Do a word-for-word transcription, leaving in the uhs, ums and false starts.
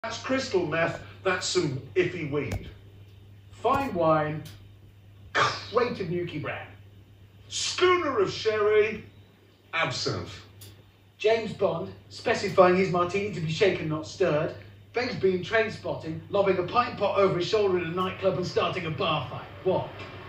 That's crystal meth, that's some iffy weed. Fine wine, crate of Nuki Brown. Schooner of sherry, absinthe. James Bond, specifying his martini to be shaken, not stirred. Begsby in Train Spotting, lobbing a pint pot over his shoulder in a nightclub and starting a bar fight. What?